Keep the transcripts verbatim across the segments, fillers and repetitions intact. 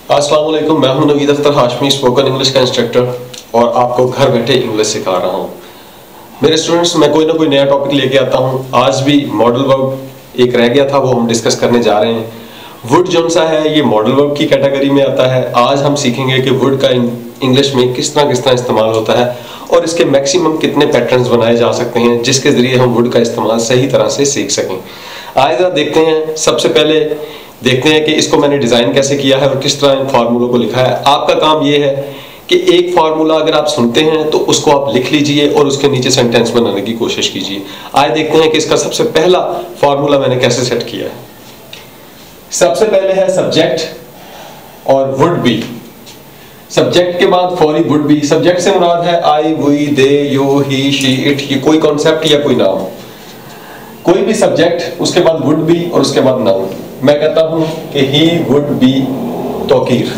अस्सलाम वालेकुम, मैं हूं नवीद अख्तर, हाशमी स्पोकन इंग्लिश का इंस्ट्रक्टर और आपको घर बैठे इंग्लिश सिखा रहा हूं। मेरे स्टूडेंट्स, मैं कोई ना कोई नया टॉपिक लेके आता हूं। आज भी मॉडल वर्ब एक रह गया था, वो हम डिस्कस करने जा रहे हैं। वुड जो सा है ये मॉडल वर्ब की कैटेगरी में आता है। आज हम सीखेंगे कि वुड का इंग्लिश में किस तरह किस तरह इस्तेमाल होता है और इसके मैक्सिमम कितने पैटर्न्स बनाए जा सकते हैं जिसके जरिए हम वुड का इस्तेमाल सही तरह से सीख सकें। आइए जरा देखते हैं। सबसे पहले देखते हैं कि इसको मैंने डिजाइन कैसे किया है और किस तरह इन फार्मूलों को लिखा है। आपका काम ये है कि एक फार्मूला अगर आप सुनते हैं तो उसको आप लिख लीजिए और उसके नीचे सेंटेंस बनाने की कोशिश कीजिए। आइए देखते हैं कि इसका सबसे पहला फार्मूला मैंने कैसे सेट किया है। सबसे पहले है सब्जेक्ट और वुड बी। सब्जेक्ट के बाद फॉर वुड बी। सब्जेक्ट से मुराद है I, we, they, you, he, she, it, ये कोई कॉन्सेप्ट या कोई नाम, कोई भी सब्जेक्ट, उसके बाद वुड बी और उसके बाद नाउन। मैं कहता हूं कि he would be Tauqeer,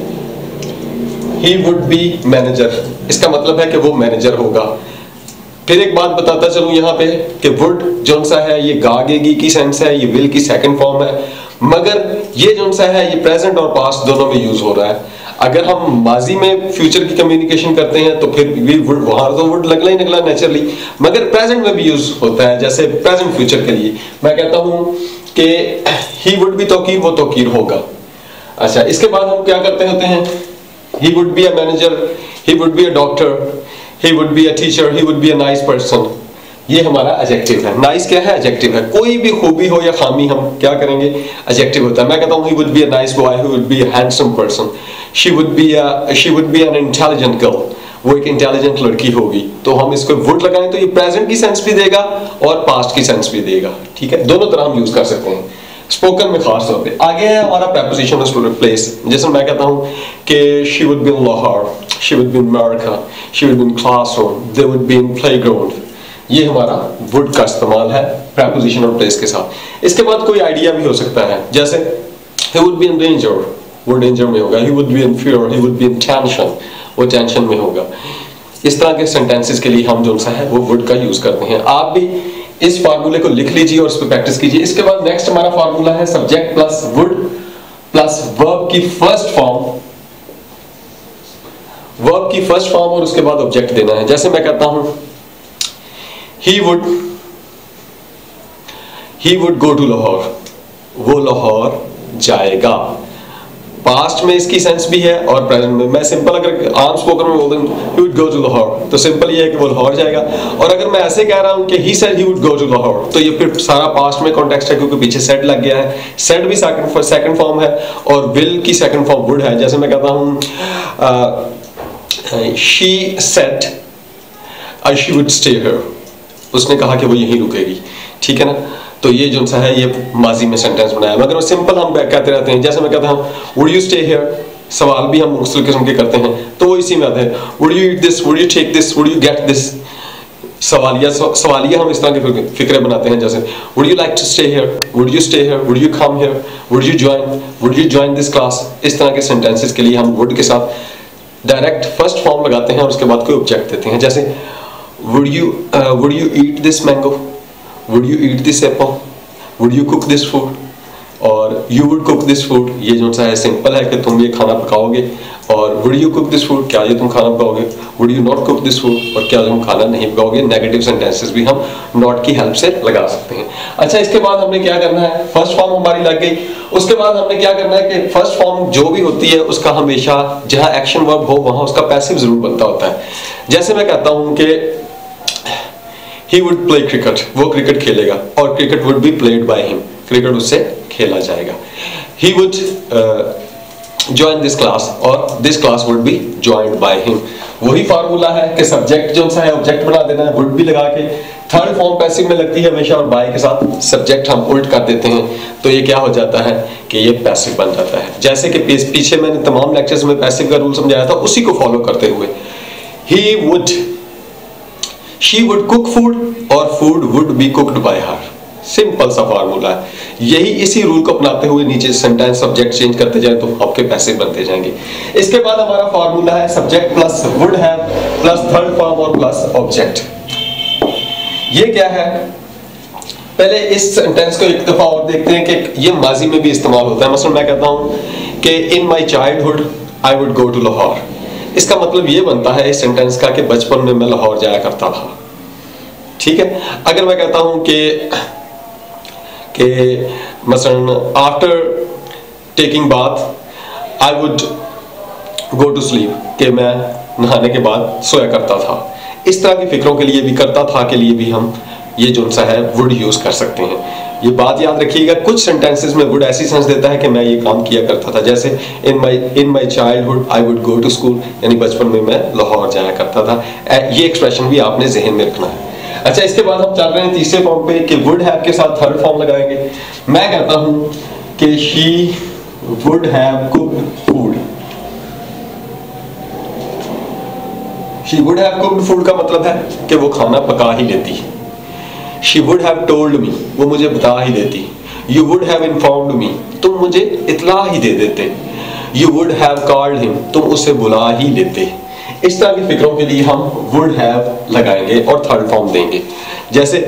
he would be manager, इसका मतलब है कि वो मैनेजर होगा। फिर एक बात बताता चलूं यहाँ पे कि वुड जो सा है ये गागेगी की सेंस है, ये विल की सेकंड फॉर्म है, मगर ये जो सा है ये प्रेजेंट और पास्ट दोनों में यूज हो रहा है। अगर हम माजी में फ्यूचर की कम्युनिकेशन करते हैं तो फिर भी वुड, वहां तो वुड लगना ही निकला नेचुरली, मगर प्रेजेंट में भी यूज होता है, जैसे प्रेजेंट फ्यूचर के लिए मैं कहता हूं कि ही वुड बी तौकीर, वो तौकीर होगा। अच्छा, इसके बाद हम क्या करते होते हैं, he would be a manager, he would be a doctor, he would be a teacher, he would be a nice person. ये हमारा एडजेक्टिव है। नाइस क्या है? एडजेक्टिव है। कोई भी खूबी हो या खामी हम क्या करेंगे, एडजेक्टिव होता है। मैं कहता हूं he would be a nice boy, he would be a handsome person, she would be a she would be an intelligent girl, वो एक इंटेलिजेंट लड़की होगी। तो हम इसको वुड लगाएं तो ये प्रेजेंट की सेंस भी देगा और पास्ट की सेंस भी देगा। ठीक है, दोनों तरह हम यूज कर सकते हैं स्पोकन में खास तौर पे। आगे है हमारा प्रेपोजिशन ऑफ प्लेस। जैसे मैं कहता हूं कि she would be in Lahore, she would be in America, she would be in classroom, they would be in playground. ये हमारा वुड का इस्तेमाल है प्रेपोजिशन और प्लेस के साथ। इसके बाद कोई आइडिया भी हो सकता है, जैसे he would be in danger, वो डेंजर में होगा। he would be in fear, he would be in tension, वो टेंशन में होगा। इस तरह के सेंटेंसेस के लिए हम जो सा है वो वुड का यूज करते हैं। आप भी इस फार्मूले को लिख लीजिए और इस पर प्रैक्टिस कीजिए। इसके बाद नेक्स्ट हमारा फार्मूला है subject plus would plus verb की फर्स्ट फॉर्म, वर्ब की फर्स्ट फॉर्म और उसके बाद ऑब्जेक्ट देना है। जैसे मैं कहता हूं he would he would go to Lahore, वो लाहौर जाएगा। पास्ट में इसकी सेंस भी है और प्रेजेंट में। मैं सिंपल अगर आम स्पोकन में बोल दूं he would go to Lahore, तो सिंपल ये है कि वो लाहौर जाएगा। और अगर मैं ऐसे कह रहा हूं कि he said he would go to Lahore, तो ये फिर सारा पास्ट में कॉन्टेक्स्ट है, क्योंकि पीछे said लग गया है। said भी सेकंड सेकंड फॉर्म है और will की सेकंड फॉर्म would है। जैसे मैं कहता हूं she said she would stay here, उसने कहा कि वो यहीं रुकेगी। ठीक है ना, तो ये जो सा है ये माजी में सेंटेंस बनाया, मगर वो सिंपल हम कहते रहते हैं। जैसे मैं कहता हूं वुड यू स्टे हियर, सवाल भी हम मुख्तलिफ किस्म के करते हैं तो वो इसी में आते हैं। Would you eat this, would you take this, would you get this. सवालिया सवालिया हम इस तरह के फिक्रे बनाते हैं, जैसे would you like to stay here, would you stay here, would you come here, would you join, would you join this class. इस तरह के सेंटेंसेस के लिए हम वुड के साथ डायरेक्ट फर्स्ट फॉर्म लगाते हैं और उसके बाद कोई ऑब्जेक्ट देते हैं। जैसे would you uh, would you eat this mango, would you eat this apple, would you cook this food, और you would cook this food। ये जो सा है सिंपल है कि तुम ये खाना पकाओगे, और would you cook this food, क्या ये तुम खाना पकाओगे, would you not cook this food, और क्या तुम खाना नहीं पकाओगे। नेगेटिव सेंटेंसेस भी हम नॉट की हेल्प से लगा सकते हैं। अच्छा, इसके बाद हमने क्या करना है, फर्स्ट फॉर्म हमारी लग गई। उसके बाद हमने क्या करना है कि फर्स्ट फॉर्म जो भी होती है उसका हमेशा जहां एक्शन वर्ब हो वहां उसका पैसिव जरूर बनता होता है। जैसे मैं कहता हूं कि he would play cricket, वो क्रिकेट खेलेगा, और cricket would be played by him, cricket उससे खेला जाएगा। he would uh, join this class, और this class would be joined by him। वही फार्मूला है कि सब्जेक्ट जो सा है ऑब्जेक्ट बना देना है would भी लगा के। थर्ड फॉर्म पैसिव में लगती है हमेशा, और बाय के साथ सब्जेक्ट हम उल्ट कर देते हैं तो ये क्या हो जाता है कि ये पैसिव बन जाता है। जैसे कि पीछे मैंने तमाम लेक्चर्स में पैसिव का रूल समझाया था, उसी को फॉलो करते हुए he would, she would cook food और food would be cooked by her। Simple सा फार्मूला है। यही इसी रूल को अपनाते हुए नीचे सेंटेंस सब्जेक्ट चेंज करते जाए तो आपके पैसिव बनते जाएंगे। इसके बाद हमारा फार्मूला है सब्जेक्ट प्लस वुड है प्लस थर्ड फॉर्म और प्लस ऑब्जेक्ट। ये क्या है, पहले इस सेंटेंस को एक दफा और देखते हैं कि ये माजी में भी इस्तेमाल होता है। मसलन मैं कहता हूँ कि in my childhood I would go to Lahore. इसका मतलब ये बनता है इस सेंटेंस का कि बचपन में मैं लाहौर जाया करता था। ठीक है। अगर मैं कहता हूँ कि कि मसलन after taking bath I would go to sleep, कि मैं नहाने के बाद सोया करता था। इस तरह की फिक्रों के लिए भी, करता था के लिए भी हम ये जो सा है वुड यूज कर सकते हैं। ये बात याद रखिएगा, कुछ सेंटेंसेस में वुड ऐसी सेंस देता है कि मैं ये काम किया करता था, जैसे in my in my childhood I would go to school, यानी बचपन में मैं लाहौर जाया करता था। ये एक्सप्रेशन भी आपने जहन में रखना है। अच्छा, इसके बाद हम चल रहे हैं तीसरे फॉर्म पे कि वुड हैव के साथ थर्ड फॉर्म लगाएंगे। मैं कहता हूं कि she would have cooked food. She would have cooked food का मतलब है कि वो खाना पका ही लेती। She would have told me, वो मुझे बता ही देती। You would have informed me, तुम मुझे इतला ही दे देते। You would have called him, तुम उसे बुला ही लेते। इस तरह की फिक्रों के लिए हम वुड हैव लगाएंगे और थर्ड फॉर्म देंगे। जैसे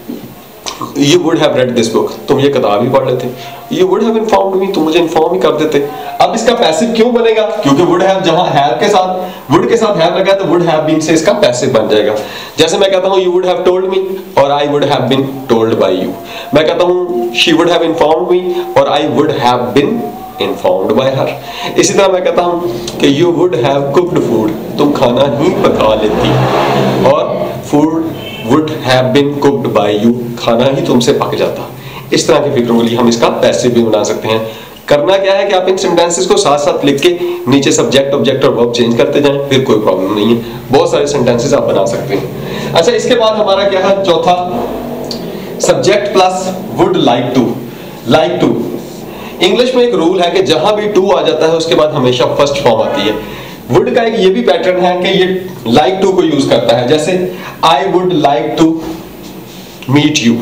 you would have read this book, तुम ये किताब ही पढ़ लेते। You would have informed me, तुम मुझे इन्फॉर्म ही कर देते। अब इसका पैसिव क्यों बनेगा? क्योंकि वुड हैव जहां हैव के साथ वुड के साथ हैव लगा तो वुड हैव बीन से इसका पैसिव बन जाएगा। जैसे मैं कहता हूं you would have told me और I would have been told by you. मैं कहता हूं she would have informed me और I would have been informed by her. इसी तरह मैं कहता हूं कि you would have cooked food, तुम खाना ही पका लेती, और food would have been cooked by you, खाना ही तुमसे पक जाता। इस तरह के फिक्रों के लिए हम इसका पैसिव भी बना सकते हैं। करना क्या है कि आप इन सेंटेंसेस को साथ साथ लिख के नीचे सब्जेक्ट, ऑब्जेक्ट और वर्ब चेंज करते जाएं, फिर कोई प्रॉब्लम नहीं है। बहुत सारे सेंटेंसेस आप बना सकते हैं। अच्छा, इसके बाद हमारा क्या है चौथा, subject plus would like to. Like to English में एक रूल है कि जहां भी टू आ जाता है उसके बाद हमेशा फर्स्ट फॉर्म आती है। वुड का एक ये भी पैटर्न है कि ये लाइक टू को यूज करता है। जैसे I would like to meet you,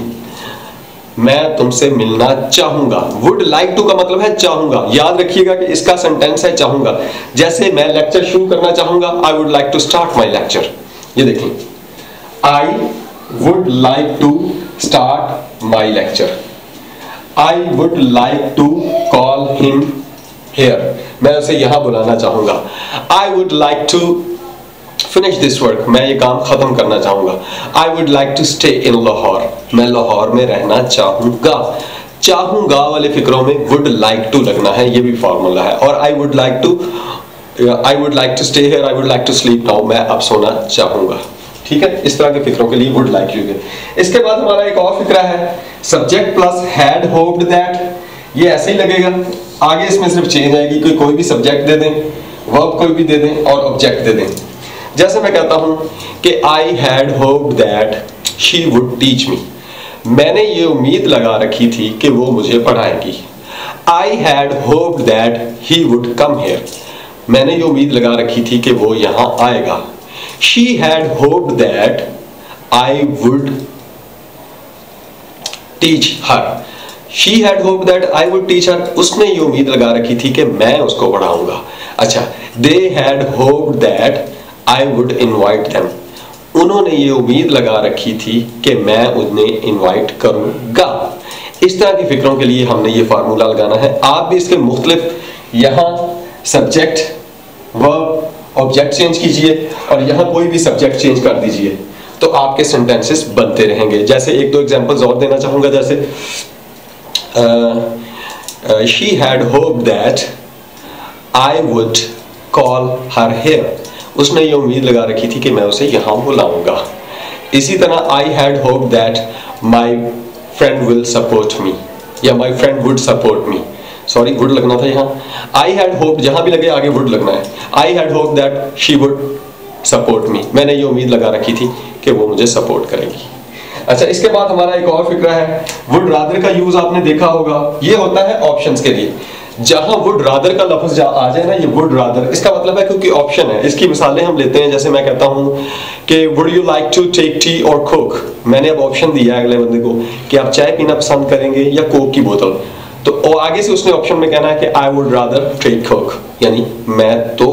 मैं तुमसे मिलना चाहूंगा। वुड लाइक टू का मतलब है चाहूंगा। याद रखिएगा कि इसका सेंटेंस है चाहूंगा। जैसे मैं लेक्चर शुरू करना चाहूंगा, I would like to start my lecture. ये देखिए, I would like to start my lecture. I would like to call him here, मैं उसे यहां बुलाना चाहूंगा। I would like to finish this work, मैं ये काम खत्म करना चाहूंगा। I would like to stay in Lahore, मैं लाहौर में रहना चाहूंगा। चाहूंगा वाले फिक्रों में वुड लाइक टू लगना है, ये भी फॉर्मूला है। और I would like to I would like to stay here, I would like to sleep now, मैं अब सोना चाहूंगा। ठीक है, इस तरह के फिक्रों के लिए वुड लाइक यूज है। इसके बाद हमारा एक और फिक्रा है, subject plus had hoped that. ये ऐसे ही लगेगा, आगे इसमें सिर्फ चेंज आएगी, कोई कोई भी सब्जेक्ट दे दें, वर्ब कोई भी दे दें और ऑब्जेक्ट दे दें। जैसे मैं कहता हूं कि I had hoped that she would teach me, मैंने ये उम्मीद लगा रखी थी कि वो मुझे पढ़ाएगी। I had hoped that he would come here, मैंने ये उम्मीद लगा रखी थी कि वो यहां आएगा। She had hoped that I would teach her, she had hoped that I would teach her, उसने ये उम्मीद लगा रखी थी कि मैं उसको पढ़ाऊंगा। अच्छा, they had hoped that I would invite them, उन्होंने ये उम्मीद लगा रखी थी कि मैं उन्हें इनवाइट करूंगा। इस तरह की फिक्रों के लिए हमने ये फार्मूला लगाना है। आप भी इसके मुख्तलिफ यहां सब्जेक्ट, वर्ब, ऑब्जेक्ट चेंज कीजिए और यहां कोई भी सब्जेक्ट चेंज कर दीजिए, तो आपके सेंटेंसेस बनते रहेंगे। जैसे एक दो एग्जांपल्स और देना चाहूंगा, जैसे she had hoped that I would call her here, उसने ये उम्मीद लगा रखी थी कि मैं उसे यहां बुलाऊंगा। इसी तरह I had hoped that my friend will support me, या my friend would support me, sorry would लगना था यहाँ। आई हैड होप्ड, जहां भी लगे आगे वुड लगना है। I had hoped that she would support me, मैंने ये उम्मीद लगा रखी थी कि वो मुझे सपोर्ट करेगी। अच्छा, इसके बाद हमारा एक और फिक्रा है, वुड रादर का यूज आपने देखा होगा, ये होता है ऑप्शंस के लिए। जहां वुड रादर का लफ्ज आ जाए ना, ये वुड रादर, इसका मतलब है क्योंकि ऑप्शन है। इसकी मिसालें हम लेते हैं, जैसे मैं कहता हूं कि would you like to take tea और कोक, मैंने अब ऑप्शन दिया है अगले बंदे को कि आप चाय पीना पसंद करेंगे या कोक की बोतल, तो आगे से उसने ऑप्शन में कहना है कि I would rather take Coke, यानी मैं तो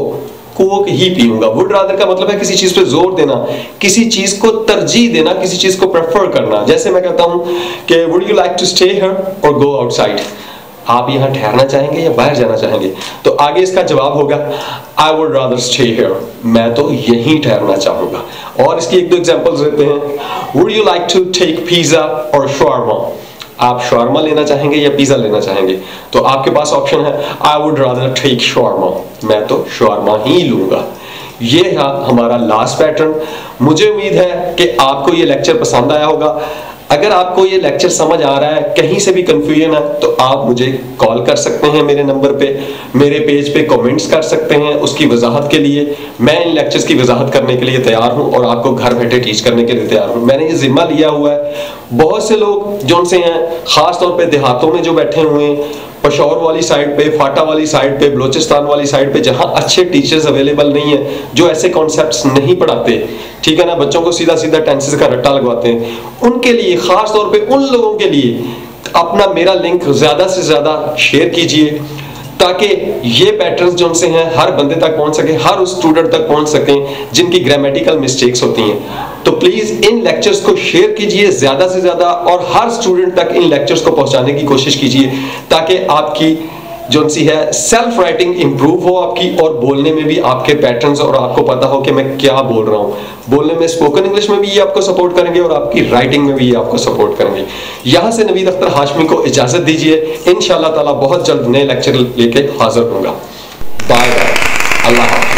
कोक ही पीऊंगा। वुड रादर का मतलब है किसी चीज पे जोर देना, किसी चीज को तरजीह देना, किसी चीज को प्रेफर करना। जैसे मैं कहता हूं कि would you like to stay here और गो आउटसाइड, आप यहां ठहरना चाहेंगे या बाहर जाना चाहेंगे? तो आगे इसका जवाब होगा I would rather stay here, मैं तो यहीं ठहरना चाहूंगा। और इसकी एक दो एग्जांपल्स देते हैं। Would you like to take pizza और शावरमा, आप शावरमा लेना चाहेंगे या पिज्जा लेना चाहेंगे? तो आपके पास ऑप्शन है I would rather take shawarma, मैं तो शावरमा ही लूंगा। ये है हमारा लास्ट पैटर्न। मुझे उम्मीद है कि आपको ये लेक्चर पसंद आया होगा। अगर आपको ये लेक्चर समझ आ रहा है, कहीं से भी कंफ्यूजन है, तो आप मुझे कॉल कर सकते हैं मेरे नंबर पे, मेरे पेज पे कमेंट्स कर सकते हैं उसकी वजाहत के लिए। मैं इन लेक्चर्स की वजाहत करने के लिए तैयार हूं और आपको घर बैठे टीच करने के लिए तैयार हूं। मैंने ये जिम्मा लिया हुआ है। बहुत से लोग जो उनसे हैं, खास तौर पे देहातों में जो बैठे हुए हैं, पेशावर वाली साइड पे, फाटा वाली साइड पे, बलोचिस्तान वाली साइड पे, जहां अच्छे टीचर्स अवेलेबल नहीं है, जो ऐसे कॉन्सेप्ट्स नहीं पढ़ाते, ठीक है ना, बच्चों को सीधा सीधा टेंसेस का रट्टा लगवाते हैं, उनके लिए, खास तौर पे उन लोगों के लिए अपना मेरा लिंक ज्यादा से ज्यादा शेयर कीजिए, ताकि ये पैटर्न्स जो उनसे हैं हर बंदे तक पहुंच सके, हर उस स्टूडेंट तक पहुंच सकें जिनकी ग्रामेटिकल मिस्टेक्स होती हैं। तो प्लीज इन लेक्चर्स को शेयर कीजिए ज्यादा से ज्यादा और हर स्टूडेंट तक इन लेक्चर्स को पहुंचाने की कोशिश कीजिए, ताकि आपकी जो सी है सेल्फ राइटिंग इंप्रूव हो आपकी, और बोलने में भी आपके पैटर्न्स और आपको पता हो कि मैं क्या बोल रहा हूं। बोलने में स्पोकन इंग्लिश में भी ये आपको सपोर्ट करेंगे और आपकी राइटिंग में भी ये आपको सपोर्ट करेंगे। यहां से नवीद अख्तर हाशमी को इजाजत दीजिए। इंशाअल्लाह ताला बहुत जल्द नए लेक्चर लेके हाजिर होऊंगा। बाय बाय, अल्लाह हाफ़िज़।